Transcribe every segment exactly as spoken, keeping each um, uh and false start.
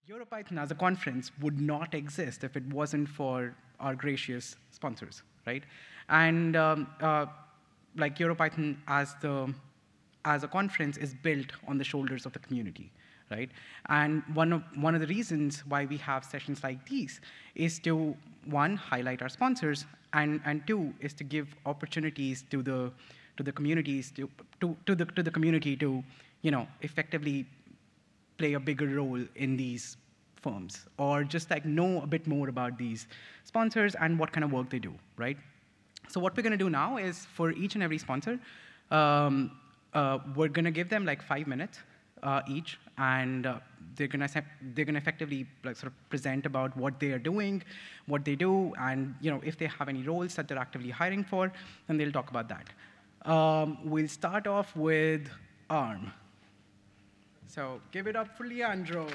EuroPython as a conference would not exist if it wasn't for our gracious sponsors, right? And um, uh, like EuroPython as the as a conference is built on the shoulders of the community, right? And one of one of the reasons why we have sessions like these is to one highlight our sponsors, and and two is to give opportunities to the to the communities to to to the to the community to you know effectively play a bigger role in these firms, or just like know a bit more about these sponsors and what kind of work they do, right? So what we're going to do now is for each and every sponsor, um, uh, we're going to give them like five minutes uh, each, and uh, they're going to they're going to effectively like sort of present about what they are doing, what they do, and you know if they have any roles that they're actively hiring for, then they'll talk about that. Um, we'll start off with ARM. So give it up for Leandro.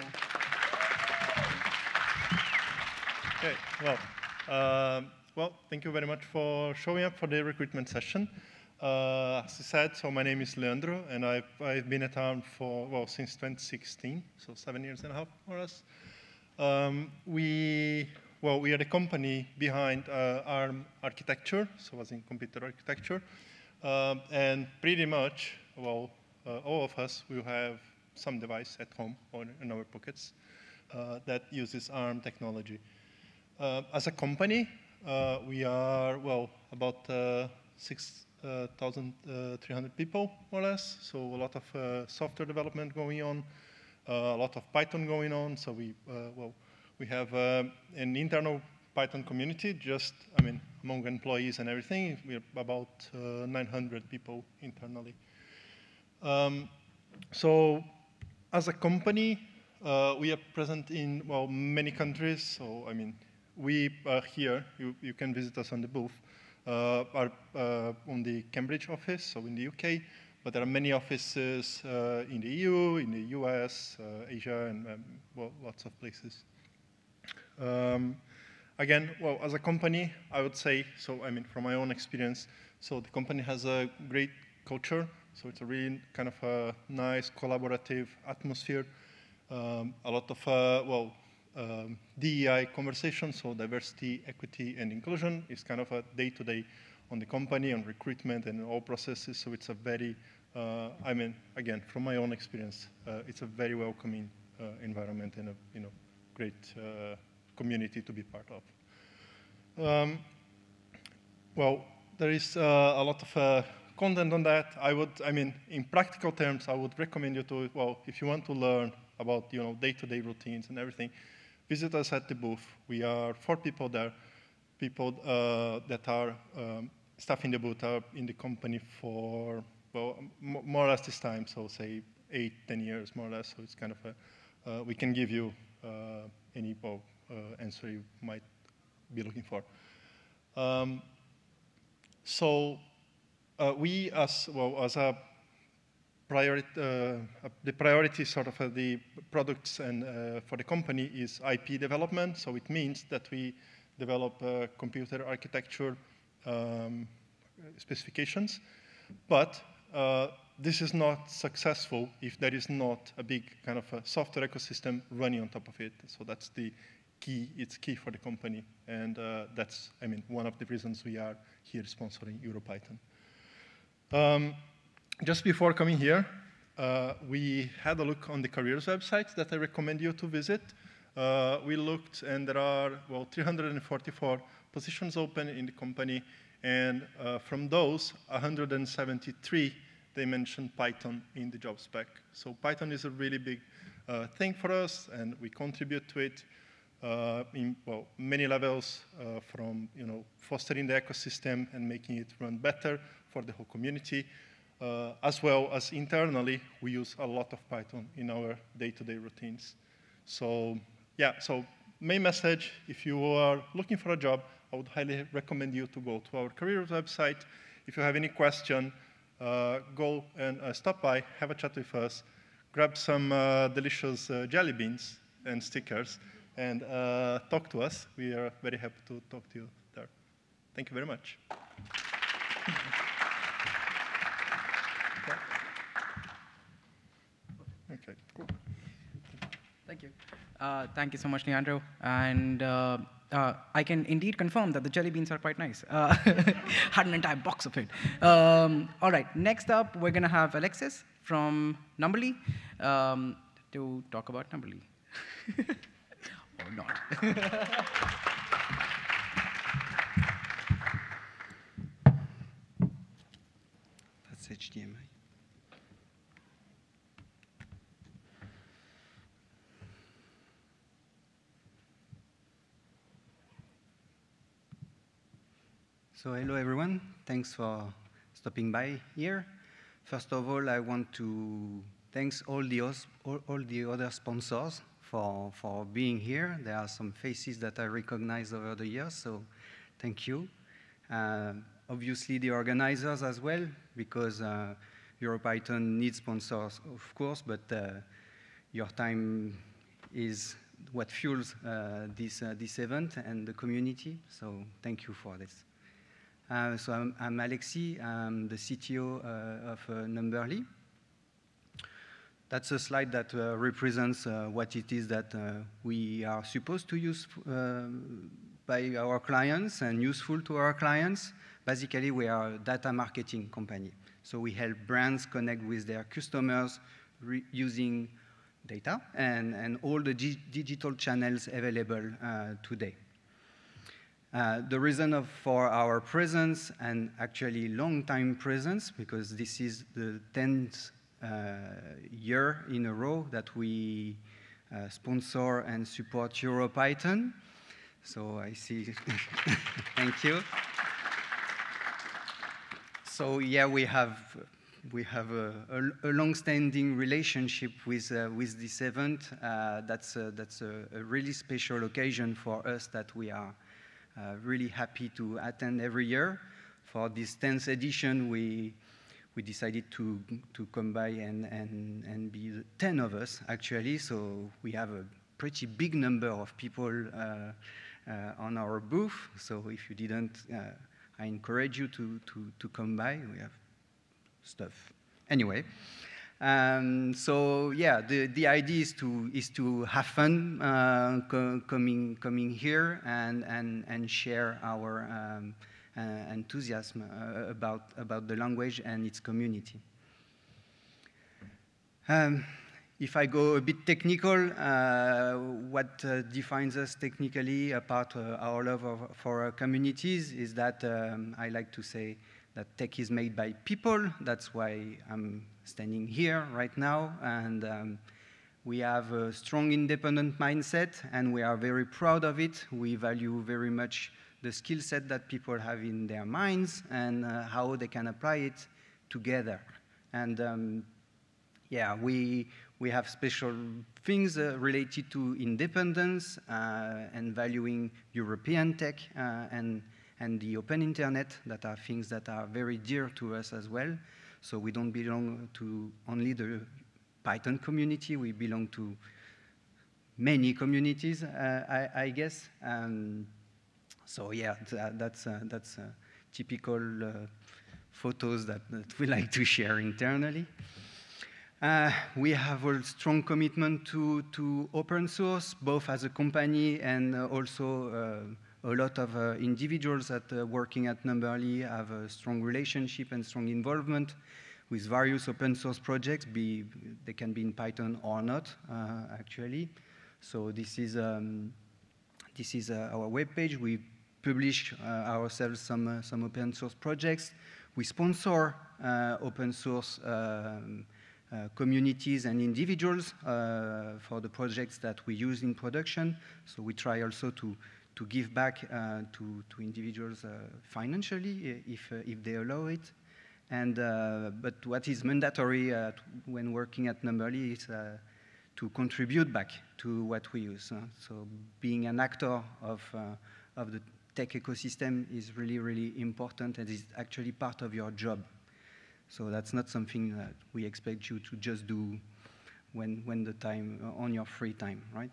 Okay, well, uh, well, thank you very much for showing up for the recruitment session. Uh, as I said, so my name is Leandro, and I've, I've been at ARM for, well, since twenty sixteen, so seven years and a half, more or less. Um, we, well, we are the company behind uh, ARM architecture, so as in computer architecture, um, and pretty much, well, uh, all of us will have some device at home or in our pockets uh, that uses ARM technology. Uh, as a company, uh, we are, well, about uh, six thousand three hundred people, more or less, so a lot of uh, software development going on, uh, a lot of Python going on, so we, uh, well, we have uh, an internal Python community, just, I mean, among employees and everything, we're about uh, nine hundred people internally. Um, so, as a company, uh, we are present in, well, many countries. So, I mean, we are here. You, you can visit us on the booth. Uh, are uh, on the Cambridge office, so in the U K. But there are many offices uh, in the E U, in the U S, uh, Asia, and um, well, lots of places. Um, again, well, as a company, I would say, so I mean, from my own experience, so the company has a great culture. So it's a really kind of a nice collaborative atmosphere. Um, a lot of, uh, well, um, D E I conversations, so diversity, equity, and inclusion is kind of a day-to-day on the company, on recruitment, and all processes. So it's a very, uh, I mean, again, from my own experience, uh, it's a very welcoming uh, environment and a, you know, great uh, community to be part of. Um, well, there is uh, a lot of uh, content on that. I would, I mean, in practical terms, I would recommend you to, well, if you want to learn about, you know, day-to-day routines and everything, visit us at the booth. We are four people there, people uh, that are um, staff in the booth are in the company for, well, more or less this time, so say eight, ten years, more or less. So it's kind of a, uh, we can give you uh, any well, uh, answer you might be looking for. Um, so uh, we, as well as a priority, uh, the priority sort of uh, the products and uh, for the company is I P development. So it means that we develop uh, computer architecture um, specifications, but uh, this is not successful if there is not a big kind of a software ecosystem running on top of it. So that's the key, it's key for the company. And uh, that's, I mean, one of the reasons we are here sponsoring EuroPython. Um, just before coming here, uh, we had a look on the careers website that I recommend you to visit. Uh, we looked, and there are, well, three hundred forty-four positions open in the company, and uh, from those, one hundred seventy-three, they mentioned Python in the job spec. So Python is a really big uh, thing for us, and we contribute to it uh, in, well, many levels, uh, from, you know, fostering the ecosystem and making it run better for the whole community, uh, as well as internally, we use a lot of Python in our day-to-day routines. So, yeah, so main message, if you are looking for a job, I would highly recommend you to go to our careers website. If you have any question, uh, go and uh, stop by, have a chat with us, grab some uh, delicious uh, jelly beans and stickers, and uh, talk to us. We are very happy to talk to you there. Thank you very much. Okay, cool. Thank you. Uh, thank you so much, Leandro. And uh, uh, I can indeed confirm that the jelly beans are quite nice. Uh, had an entire box of it. Um, all right, next up, we're going to have Alexis from Numberly um, to talk about Numberly. Or not. That's H D M I. So hello everyone, thanks for stopping by here. First of all, I want to thank all the, all, all the other sponsors for, for being here. There are some faces that I recognize over the years, so thank you. Uh, obviously the organizers as well, because uh, EuroPython needs sponsors, of course, but uh, your time is what fuels uh, this, uh, this event and the community, so thank you for this. Uh, so I'm, I'm Alexis, I'm the C T O uh, of uh, Numberly. That's a slide that uh, represents uh, what it is that uh, we are supposed to use uh, by our clients and useful to our clients. Basically, we are a data marketing company. So we help brands connect with their customers using data and, and all the digital channels available uh, today. Uh, the reason of, for our presence, and actually long-time presence, because this is the tenth uh, year in a row that we uh, sponsor and support EuroPython. So I see, thank you. So yeah, we have, we have a, a, a long-standing relationship with, uh, with this event. Uh, that's a, that's a, a really special occasion for us that we are Uh, really happy to attend every year. For this tenth edition, we, we decided to, to come by and, and, and be ten of us, actually. So we have a pretty big number of people uh, uh, on our booth. So if you didn't, uh, I encourage you to, to, to come by. We have stuff. Anyway. Um, so yeah, the, the idea is to, is to have fun uh, co coming, coming here and, and, and share our um, uh, enthusiasm uh, about, about the language and its community. Um, if I go a bit technical, uh, what uh, defines us technically apart uh, our love of, for our communities is that um, I like to say that tech is made by people. That's why I'm standing here right now. And um, we have a strong independent mindset, and we are very proud of it. We value very much the skill set that people have in their minds and uh, how they can apply it together. And um, yeah, we, we have special things uh, related to independence uh, and valuing European tech uh, and and the open internet, that are things that are very dear to us as well. So we don't belong to only the Python community, we belong to many communities, uh, I, I guess. Um, so yeah, that, that's, uh, that's uh, typical uh, photos that, that we like to share internally. Uh, we have a strong commitment to, to open source, both as a company and uh, also uh, a lot of uh, individuals that uh, working at Numberly have a strong relationship and strong involvement with various open source projects, be, they can be in Python or not, uh, actually. So this is, um, this is uh, our webpage. We publish uh, ourselves some, uh, some open source projects. We sponsor uh, open source um, uh, communities and individuals uh, for the projects that we use in production. So we try also to to give back uh, to, to individuals uh, financially if, uh, if they allow it. And, uh, but what is mandatory uh, when working at Numberly is uh, to contribute back to what we use. Uh, so being an actor of, uh, of the tech ecosystem is really, really important and is actually part of your job. So that's not something that we expect you to just do when, when the time, uh, on your free time, right?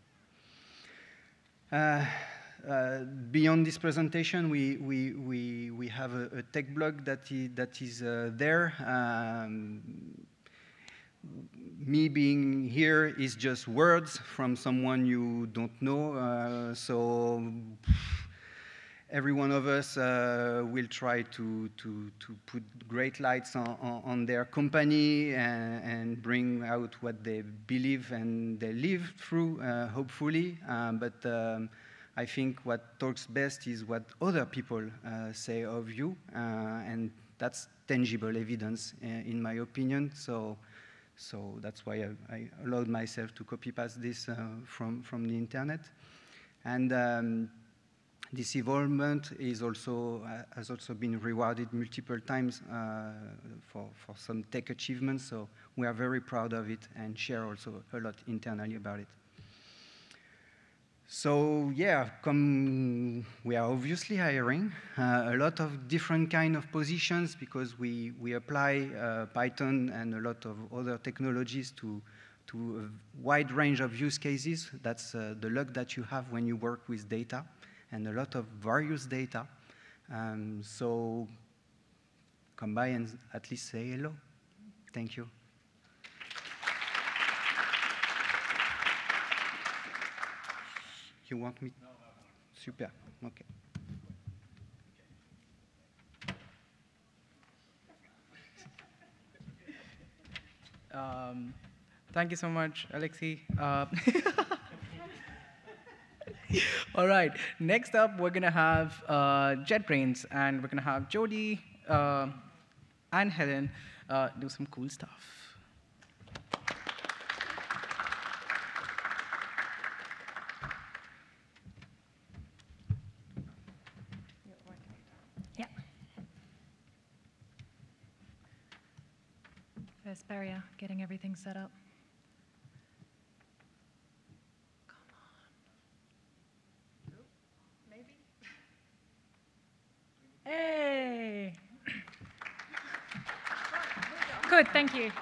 Uh, uh, beyond this presentation, we, we, we, we have a, a tech blog that is, that is uh, there. Um, me being here is just words from someone you don't know. Uh, so every one of us uh, will try to, to, to put great lights on, on, on their company and, and bring out what they believe and they live through, uh, hopefully. Um, but um, I think what talks best is what other people uh, say of you, uh, and that's tangible evidence, uh, in my opinion. So, so that's why I, I allowed myself to copy paste this uh, from, from the internet. And um, this involvement is also, uh, has also been rewarded multiple times uh, for, for some tech achievements. So we are very proud of it and share also a lot internally about it. So yeah, come, we are obviously hiring uh, a lot of different kind of positions because we, we apply uh, Python and a lot of other technologies to, to a wide range of use cases. That's uh, the luck that you have when you work with data, and a lot of various data. Um, so come by and at least say hello. Thank you. You want me? No, no, no. Super, okay. Um, thank you so much, Alexi. Uh, all right, next up, we're gonna have uh, JetBrains, and we're gonna have Jody uh, and Helen uh, do some cool stuff. Yeah. First barrier, getting everything set up. Come on. Maybe. Hey. Good, thank you.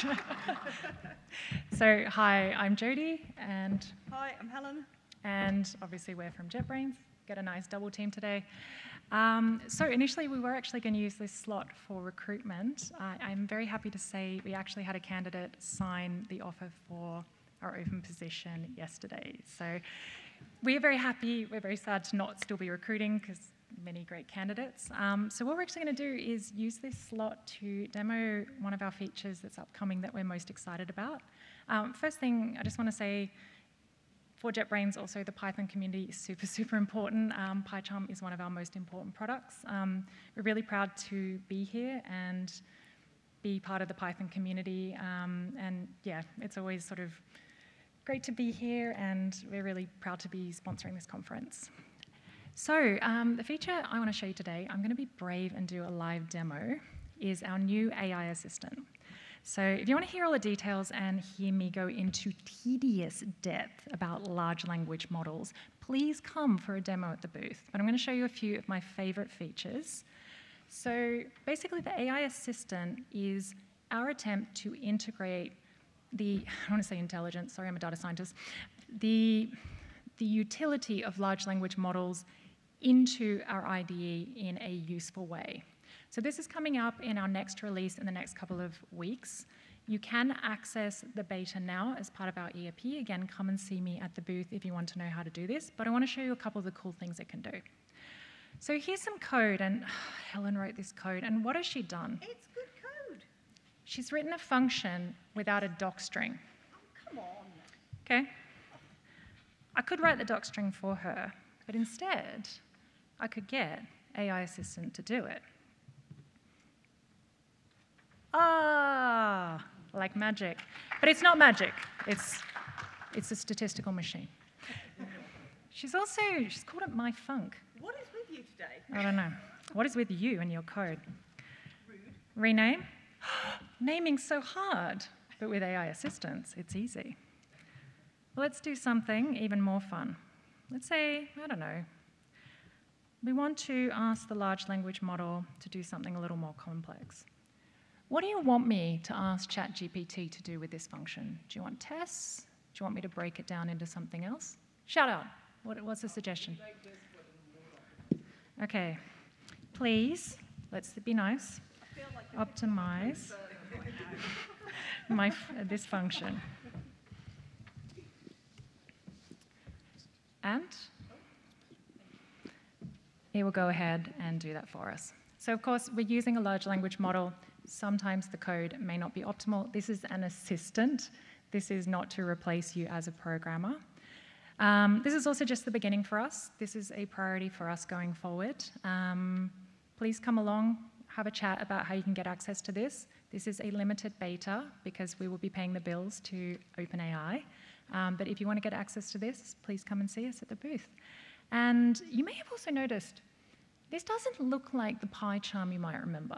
So, hi, I'm Jody, and hi, I'm Helen. And obviously we're from JetBrains. Get a nice double team today. Um, so initially we were actually going to use this slot for recruitment. Uh, I'm very happy to say we actually had a candidate sign the offer for our open position yesterday. So we're very happy. We're very sad to not still be recruiting because many great candidates. Um, so what we're actually going to do is use this slot to demo one of our features that's upcoming that we're most excited about. Um, first thing, I just want to say, for JetBrains, also the Python community is super, super important. Um, PyCharm is one of our most important products. Um, we're really proud to be here and be part of the Python community. Um, and yeah, it's always sort of great to be here, and we're really proud to be sponsoring this conference. So um, the feature I want to show you today, I'm going to be brave and do a live demo, is our new A I assistant. So if you want to hear all the details and hear me go into tedious depth about large language models, please come for a demo at the booth. But I'm going to show you a few of my favorite features. So basically, the A I assistant is our attempt to integrate the, I want to say intelligence, sorry, I'm a data scientist, the, the utility of large language models into our I D E in a useful way. So this is coming up in our next release in the next couple of weeks. You can access the beta now as part of our E A P. Again, come and see me at the booth if you want to know how to do this, but I want to show you a couple of the cool things it can do. So here's some code, and oh, Helen wrote this code, and what has she done? It's good code. She's written a function without a docstring. Oh, come on. Okay? I could write the docstring for her, but instead, I could get A I Assistant to do it. Ah, like magic. But it's not magic. It's, it's a statistical machine. She's also, she's called it My Funk. What is with you today? I don't know. What is with you and your code? Rude. Rename? Naming's so hard, but with A I assistance, it's easy. Let's do something even more fun. Let's say, I don't know, we want to ask the large language model to do something a little more complex. What do you want me to ask ChatGPT to do with this function? Do you want tests? Do you want me to break it down into something else? Shout out. What, what's the suggestion? Okay. Please, let's be nice. Optimize. my f this function. And it will go ahead and do that for us. So of course, we're using a large language model. Sometimes the code may not be optimal. This is an assistant. This is not to replace you as a programmer. Um, this is also just the beginning for us. This is a priority for us going forward. Um, please come along, have a chat about how you can get access to this. This is a limited beta because we will be paying the bills to OpenAI. Um, but if you want to get access to this, please come and see us at the booth. And you may have also noticed, this doesn't look like the pie charm you might remember.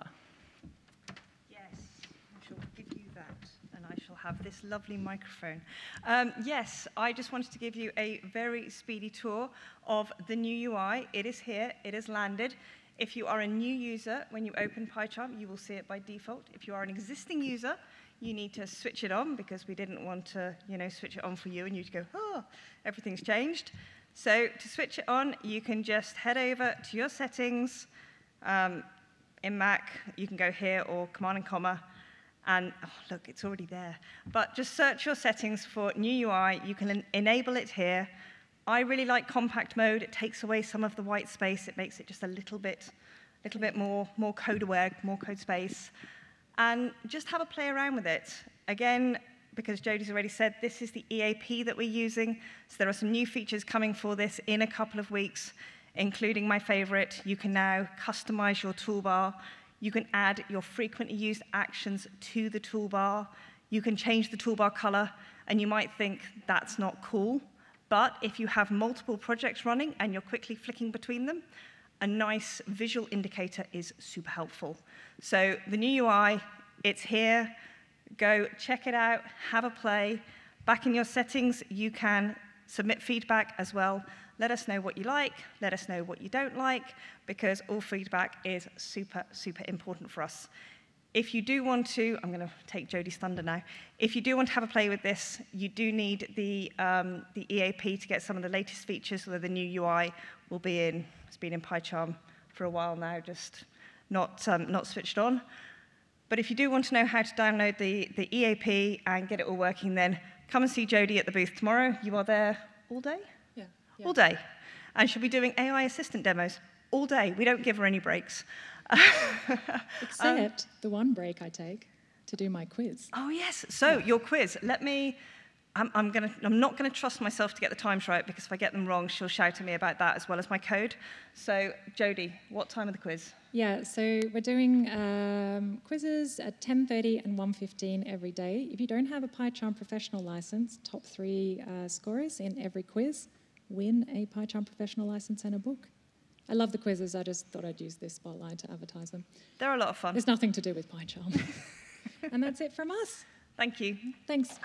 Yes, I shall give you that, and I shall have this lovely microphone. Um, yes, I just wanted to give you a very speedy tour of the new U I. It is here, it has landed. If you are a new user, when you open PyCharm, you will see it by default. If you are an existing user, you need to switch it on because we didn't want to, you know, switch it on for you and you to go, oh, everything's changed. So to switch it on, you can just head over to your settings. Um, in Mac, you can go here or Command and Comma, and oh, look, it's already there. But just search your settings for new U I. You can en enable it here. I really like compact mode. It takes away some of the white space. It makes it just a little bit, little bit more, more code aware, more code space. And just have a play around with it. Again, because Jodie's already said, this is the E A P that we're using. So there are some new features coming for this in a couple of weeks, including my favorite. You can now customize your toolbar. You can add your frequently used actions to the toolbar. You can change the toolbar color, and you might think that's not cool. But if you have multiple projects running and you're quickly flicking between them, a nice visual indicator is super helpful. So the new U I, it's here. Go check it out, have a play. Back in your settings, you can submit feedback as well. Let us know what you like, let us know what you don't like, because all feedback is super, super important for us. If you do want to, I'm going to take Jodie's thunder now. If you do want to have a play with this, you do need the, um, the E A P to get some of the latest features, although the new U I will be in, it's been in PyCharm for a while now, just not, um, not switched on. But if you do want to know how to download the, the E A P and get it all working, then come and see Jodie at the booth tomorrow. You are there all day? Yeah. yeah. All day. And she'll be doing A I assistant demos all day. We don't give her any breaks. Except um, the one break I take to do my quiz. Oh, yes. So your quiz. Let me... I'm, I'm, gonna, I'm not going to trust myself to get the times right, because if I get them wrong, she'll shout at me about that as well as my code. So, Jodie, what time of the quiz? Yeah, so we're doing um, quizzes at ten thirty and one fifteen every day. If you don't have a PyCharm professional license, top three uh, scorers in every quiz win a PyCharm professional license and a book. I love the quizzes. I just thought I'd use this spotlight to advertise them. They're a lot of fun. There's nothing to do with PyCharm. And that's it from us. Thank you. Thanks.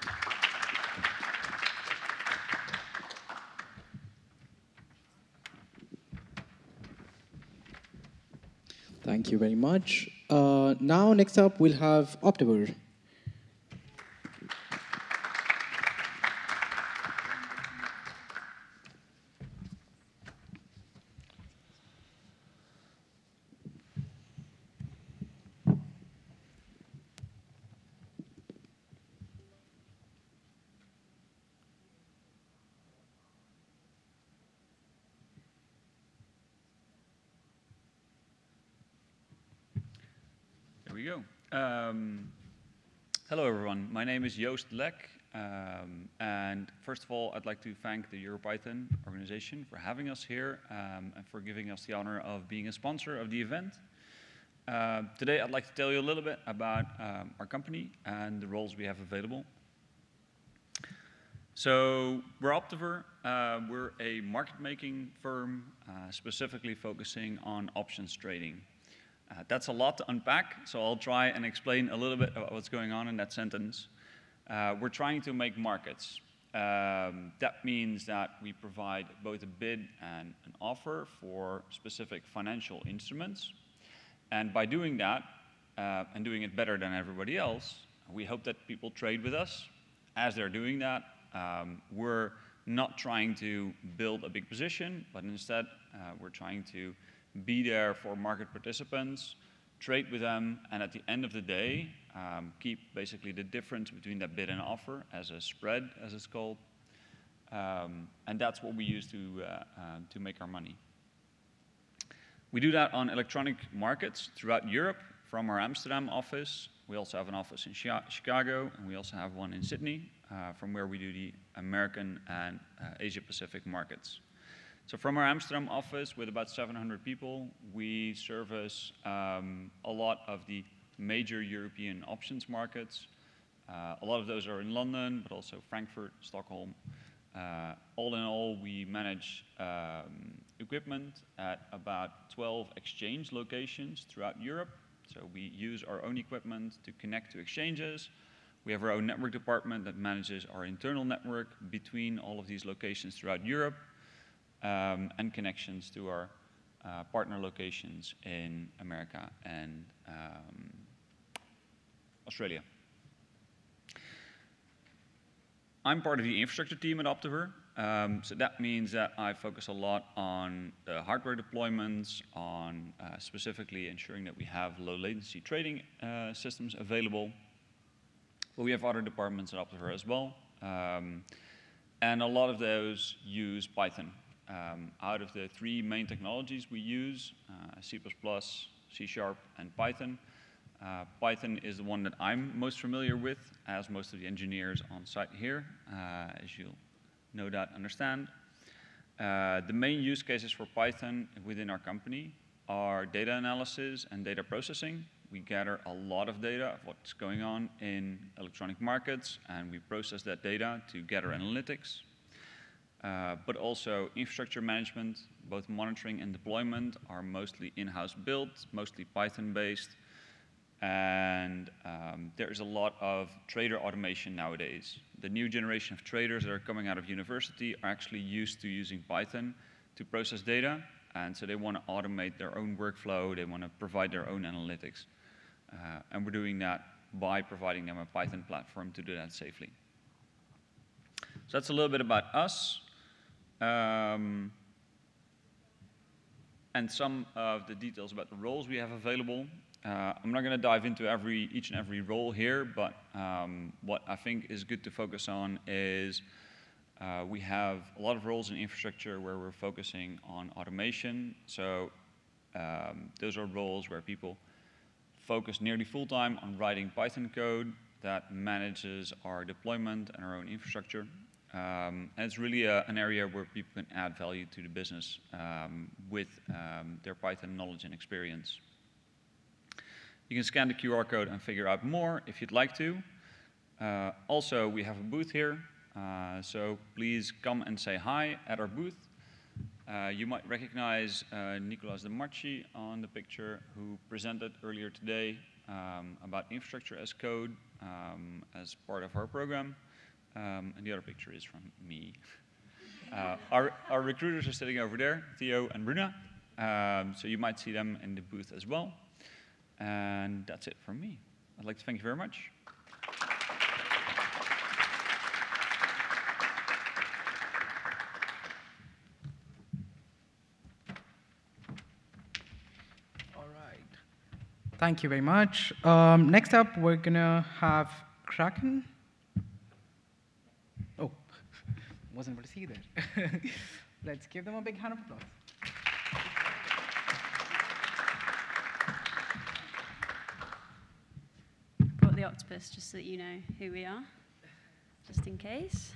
Thank you very much. Uh, now, next up, we'll have Optiver. There we go. Um, hello, everyone. My name is Joost Lek. Um, and first of all, I'd like to thank the EuroPython organization for having us here um, and for giving us the honor of being a sponsor of the event. Uh, today, I'd like to tell you a little bit about um, our company and the roles we have available. So we're Optiver. Uh, we're a market-making firm, uh, specifically focusing on options trading. Uh, that's a lot to unpack, so I'll try and explain a little bit about what's going on in that sentence. Uh, we're trying to make markets. Um, that means that we provide both a bid and an offer for specific financial instruments. And by doing that, uh, and doing it better than everybody else, we hope that people trade with us. As they're doing that, um, we're not trying to build a big position, but instead, uh, we're trying to be there for market participants, trade with them, and at the end of the day, um, keep basically the difference between that bid and offer as a spread, as it's called. Um, and that's what we use to, uh, uh, to make our money. We do that on electronic markets throughout Europe from our Amsterdam office. We also have an office in Chicago, and we also have one in Sydney, uh, from where we do the American and uh, Asia-Pacific markets. So from our Amsterdam office, with about seven hundred people, we service um, a lot of the major European options markets. Uh, a lot of those are in London, but also Frankfurt, Stockholm. Uh, all in all, we manage um, equipment at about twelve exchange locations throughout Europe. So we use our own equipment to connect to exchanges. We have our own network department that manages our internal network between all of these locations throughout Europe, um, and connections to our uh, partner locations in America and um, Australia. I'm part of the infrastructure team at Optiver, um, so that means that I focus a lot on the hardware deployments, on uh, specifically ensuring that we have low latency trading uh, systems available. But we have other departments at Optiver as well, um, and a lot of those use Python. Um, out of the three main technologies we use, uh, C plus plus, C sharp, and Python, Uh, Python is the one that I'm most familiar with, as most of the engineers on site here, uh, as you'll no doubt understand. Uh, the main use cases for Python within our company are data analysis and data processing. We gather a lot of data of what's going on in electronic markets, and we process that data to gather analytics. Uh, but also infrastructure management, both monitoring and deployment are mostly in-house built, mostly Python-based. And um, there is a lot of trader automation nowadays. The new generation of traders that are coming out of university are actually used to using Python to process data, and so they want to automate their own workflow, they want to provide their own analytics. Uh, and we're doing that by providing them a Python platform to do that safely. So that's a little bit about us. Um, and some of the details about the roles we have available. Uh, I'm not going to dive into every, each and every role here, but um, what I think is good to focus on is uh, we have a lot of roles in infrastructure where we're focusing on automation. So um, those are roles where people focus nearly full-time on writing Python code that manages our deployment and our own infrastructure. Um, and it's really a, an area where people can add value to the business um, with um, their Python knowledge and experience. You can scan the Q R code and figure out more if you'd like to. Uh, also, we have a booth here, uh, so please come and say hi at our booth. Uh, you might recognize uh, Nicolas de Marchi on the picture, who presented earlier today um, about infrastructure as code um, as part of our program. Um, and the other picture is from me. Uh, our, our recruiters are sitting over there, Theo and Bruna, um, so you might see them in the booth as well. And that's it from me. I'd like to thank you very much. All right. Thank you very much. Um, next up, we're going to have Kraken. Oh, wasn't able to see that. Let's give them a big hand of applause. Brought the octopus just so that you know who we are, just in case.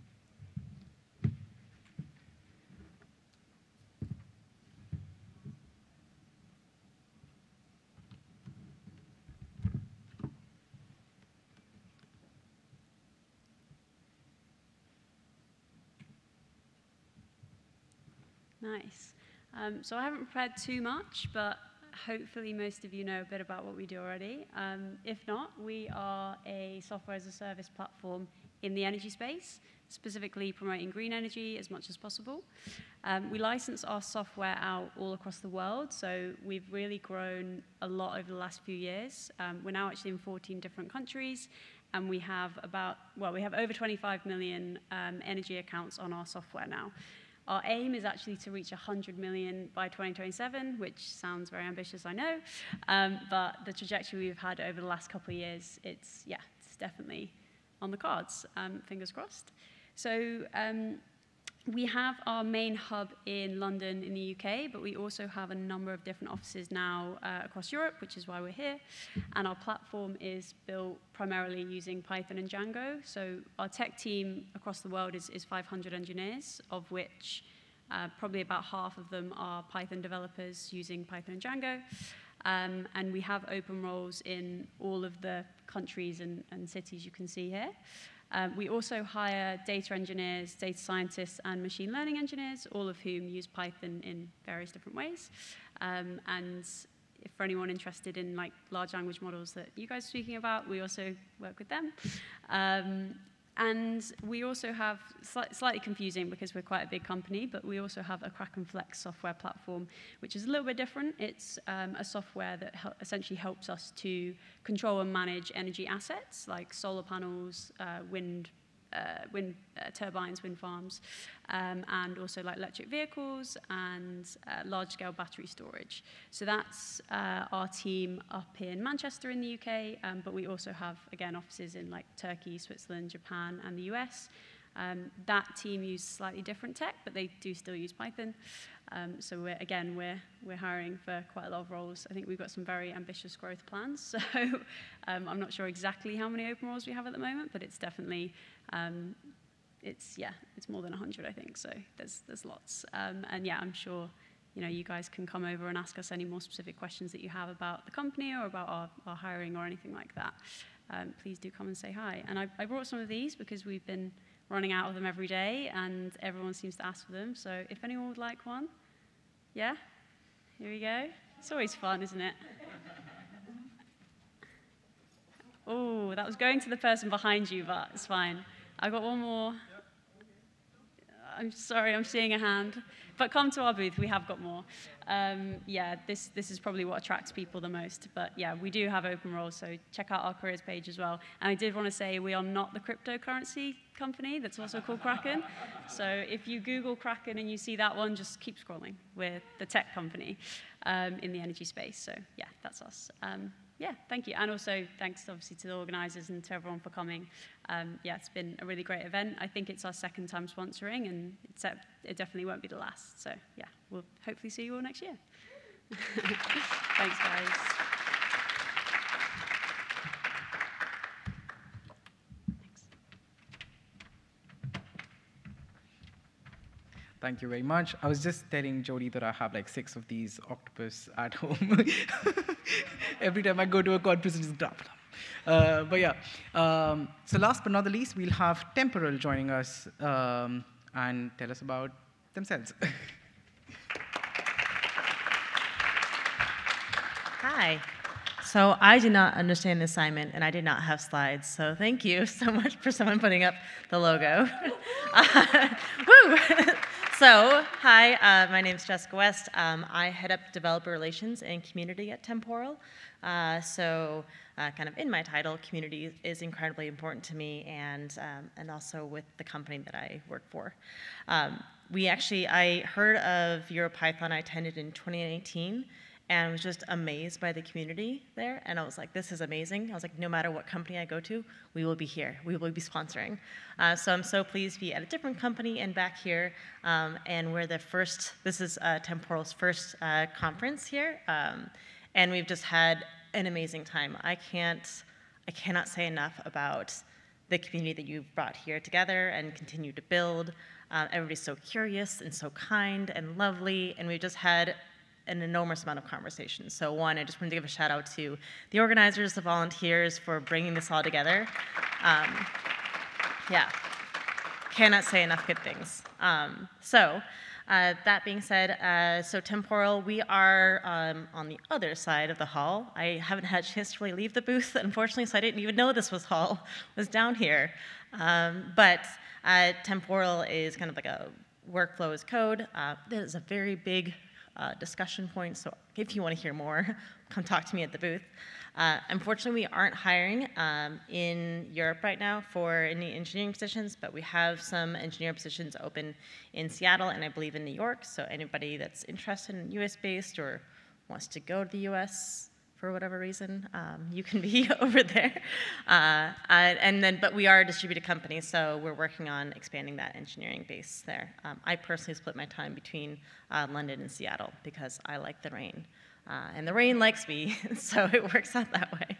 Nice. Um, so I haven't prepared too much, but hopefully most of you know a bit about what we do already. Um, if not, we are a software as a service platform in the energy space, specifically promoting green energy as much as possible. Um, we license our software out all across the world, so we've really grown a lot over the last few years. Um, we're now actually in fourteen different countries, and we have about, well, we have over twenty-five million um, energy accounts on our software now. Our aim is actually to reach one hundred million by twenty twenty-seven, which sounds very ambitious, I know. Um, but the trajectory we've had over the last couple of years, it's, yeah, it's definitely on the cards, um, fingers crossed. So um, we have our main hub in London in the U K, but we also have a number of different offices now uh, across Europe, which is why we're here. And our platform is built primarily using Python and Django. So our tech team across the world is, is five hundred engineers, of which uh, probably about half of them are Python developers using Python and Django. Um, and we have open roles in all of the countries and, and cities you can see here. Um, we also hire data engineers, data scientists, and machine learning engineers, all of whom use Python in various different ways. Um, and if for anyone interested in like large language models that you guys are speaking about, we also work with them. Um, and we also have, sli slightly confusing because we're quite a big company, but we also have a Kraken Flex software platform, which is a little bit different. It's um, a software that hel essentially helps us to control and manage energy assets like solar panels, uh, wind, uh, wind uh, turbines, wind farms, um, and also like electric vehicles and uh, large-scale battery storage. So that's uh, our team up in Manchester in the U K, um, but we also have, again, offices in like Turkey, Switzerland, Japan, and the U S. Um, that team use slightly different tech, but they do still use Python. Um, so we're, again, we're, we're hiring for quite a lot of roles. I think we've got some very ambitious growth plans. So um, I'm not sure exactly how many open roles we have at the moment, but it's definitely, um, it's, yeah, it's more than one hundred, I think. So there's, there's lots. Um, and yeah, I'm sure, you know, you guys can come over and ask us any more specific questions that you have about the company or about our, our hiring or anything like that. Um, please do come and say hi. And I, I brought some of these because we've been running out of them every day, and everyone seems to ask for them. So if anyone would like one, yeah? Here we go. It's always fun, isn't it? Oh, that was going to the person behind you, but it's fine. I got one more. I'm sorry, I'm seeing a hand. But come to our booth, we have got more. Um, yeah, this, this is probably what attracts people the most. But yeah, we do have open roles, so check out our careers page as well. And I did want to say we are not the cryptocurrency company that's also called Kraken. So if you Google Kraken and you see that one, just keep scrolling. We're the tech company um, in the energy space. So yeah, that's us. Um, Yeah, thank you. And also thanks, obviously, to the organizers and to everyone for coming. Um, yeah, it's been a really great event. I think it's our second time sponsoring, and it's, it definitely won't be the last. So yeah, we'll hopefully see you all next year. Thanks, guys. Thank you very much. I was just telling Jody that I have like six of these octopus at home. Every time I go to a conference, I just grab them. Uh, but yeah, um, so last but not the least, we'll have Temporal joining us um, and tell us about themselves. Hi. So I did not understand the assignment, and I did not have slides. So thank you so much for someone putting up the logo. uh, woo! So, hi, uh, my name is Jessica West. Um, I head up developer relations and community at Temporal. Uh, so, uh, kind of in my title, community is incredibly important to me, and um, and also with the company that I work for. Um, we actually, I heard of EuroPython. I attended in twenty eighteen. And I was just amazed by the community there. And I was like, this is amazing. I was like, no matter what company I go to, we will be here. We will be sponsoring. Uh, so I'm so pleased to be at a different company and back here. Um, and we're the first, this is uh, Temporal's first uh, conference here. Um, and we've just had an amazing time. I can't, I cannot say enough about the community that you've brought here together and continue to build. Uh, everybody's so curious and so kind and lovely. And we've just had an enormous amount of conversations. So one, I just wanted to give a shout out to the organizers, the volunteers for bringing this all together. Um, yeah, cannot say enough good things. Um, so uh, that being said, uh, so Temporal, we are um, on the other side of the hall. I haven't had a chance to really leave the booth, unfortunately, so I didn't even know this was hall, was down here. Um, but uh, Temporal is kind of like a workflow as code. Uh, there's a very big Uh, discussion points, so if you want to hear more, come talk to me at the booth. Uh, unfortunately, we aren't hiring um, in Europe right now for any engineering positions, but we have some engineering positions open in Seattle and I believe in New York. So anybody that's interested in U S based or wants to go to the U S for whatever reason, um, you can be over there. Uh, and, and then, but we are a distributed company, so we're working on expanding that engineering base there. Um, I personally split my time between uh, London and Seattle because I like the rain. Uh, and the rain likes me, so it works out that way.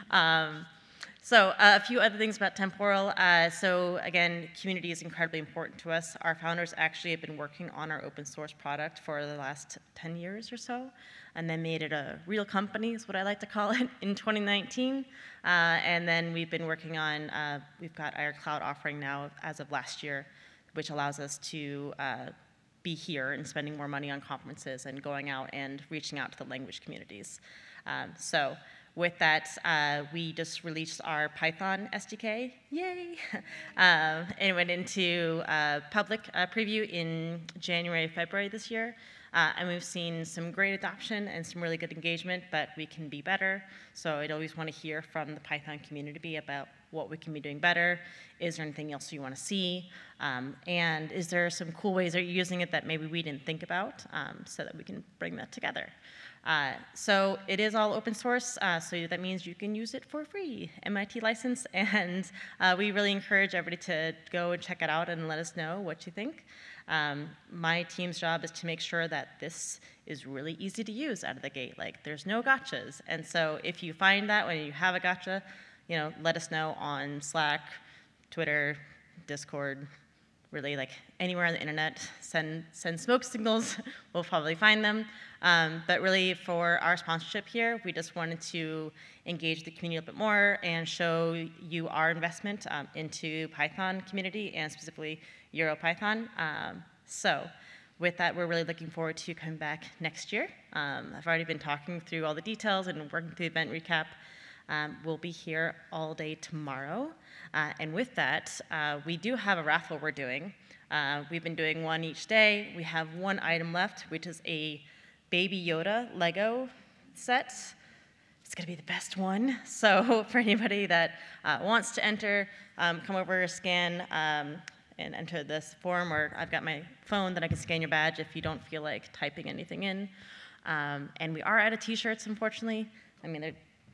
Um, so uh, a few other things about Temporal. Uh, so again, community is incredibly important to us. Our founders actually have been working on our open source product for the last ten years or so, and then made it a real company, is what I like to call it, in twenty nineteen. Uh, and then we've been working on, uh, we've got our cloud offering now as of last year, which allows us to uh, be here and spending more money on conferences and going out and reaching out to the language communities. Um, so with that, uh, we just released our Python S D K, yay! um, and it went into uh, public uh, preview in January, February this year. Uh, and we've seen some great adoption and some really good engagement, but we can be better. So I'd always want to hear from the Python community about what we can be doing better. Is there anything else you want to see? Um, and is there some cool ways that you're using it that maybe we didn't think about um, so that we can bring that together? Uh, so it is all open source, uh, so that means you can use it for free, M I T license, and uh, we really encourage everybody to go and check it out and let us know what you think. Um, my team's job is to make sure that this is really easy to use out of the gate. Like, there's no gotchas, and so if you find that when you have a gotcha, you know, let us know on Slack, Twitter, Discord, really like anywhere on the internet. Send send smoke signals. We'll probably find them. Um, but really, for our sponsorship here, we just wanted to engage the community a little bit more and show you our investment um, into Python community and specifically EuroPython. Um, so with that, we're really looking forward to coming back next year. Um, I've already been talking through all the details and working through the event recap. Um, we'll be here all day tomorrow. Uh, and with that, uh, we do have a raffle we're doing. Uh, we've been doing one each day. We have one item left, which is a Baby Yoda Lego set. It's going to be the best one. So for anybody that uh, wants to enter, um, come over, scan, um, and enter this form, or I've got my phone that I can scan your badge if you don't feel like typing anything in. Um, and we are out of t-shirts, unfortunately. I mean, they're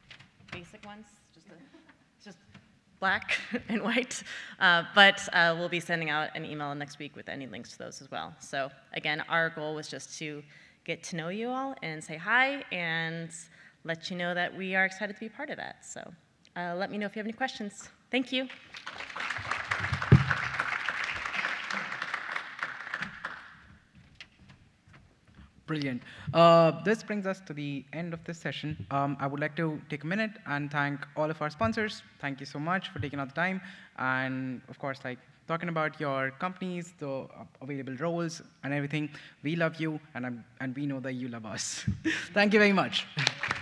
basic ones, just, a, just black and white. Uh, but uh, we'll be sending out an email next week with any links to those as well. So again, our goal was just to get to know you all and say hi and let you know that we are excited to be part of that. So uh, let me know if you have any questions. Thank you. Brilliant. Uh, this brings us to the end of this session. Um, I would like to take a minute and thank all of our sponsors. Thank you so much for taking out the time. And of course, like talking about your companies, the available roles and everything. We love you, and, I'm, and we know that you love us. Thank you very much.